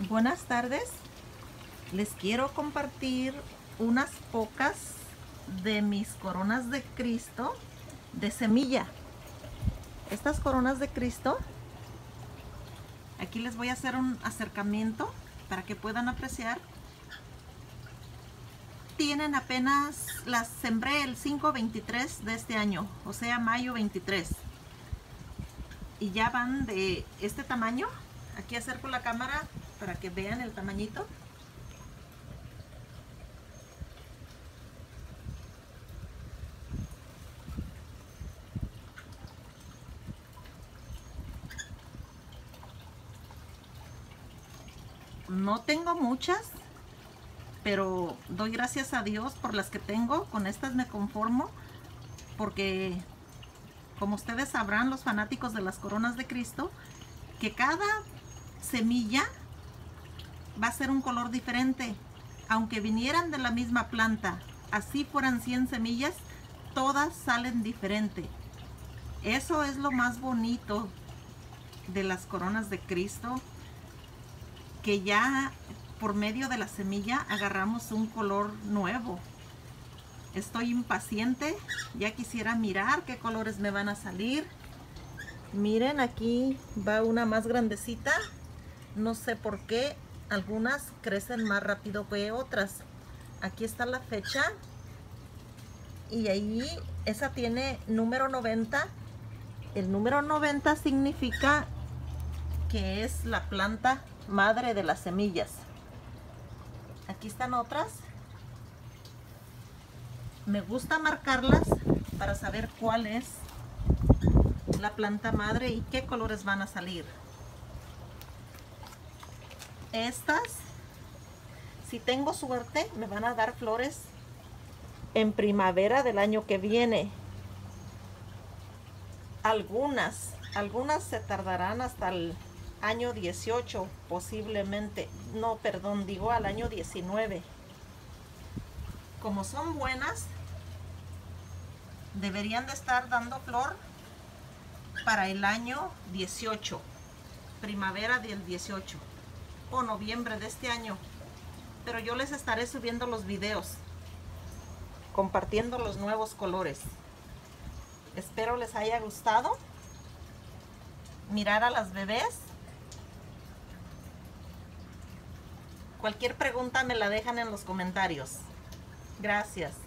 Buenas tardes, les quiero compartir unas pocas de mis coronas de Cristo de semilla. Estas coronas de Cristo, aquí les voy a hacer un acercamiento para que puedan apreciar. Tienen apenas, las sembré el 5/23 de este año, o sea mayo 23, y ya van de este tamaño. Aquí acerco la cámara para que vean el tamañito. No tengo muchas, pero doy gracias a Dios por las que tengo. Con estas me conformo, porque como ustedes sabrán, los fanáticos de las coronas de Cristo, que cada semilla va a ser un color diferente. Aunque vinieran de la misma planta, así fueran 100 semillas, todas salen diferente. Eso es lo más bonito de las coronas de Cristo, que ya por medio de la semilla agarramos un color nuevo. Estoy impaciente, ya quisiera mirar qué colores me van a salir. Miren, aquí va una más grandecita. No sé por qué algunas crecen más rápido que otras. Aquí está la fecha y ahí esa tiene número 90. El número 90 significa que es la planta madre de las semillas. Aquí están otras. Me gusta marcarlas para saber cuál es la planta madre y qué colores van a salir. Estas, si tengo suerte, me van a dar flores en primavera del año que viene. Algunas se tardarán hasta el año 18, posiblemente. No, perdón, digo al año 19. Como son buenas, deberían de estar dando flor para el año 18, primavera del 18 o noviembre de este año. Pero yo les estaré subiendo los videos, compartiendo los nuevos colores. Espero les haya gustado mirar a las bebés. Cualquier pregunta me la dejan en los comentarios. Gracias.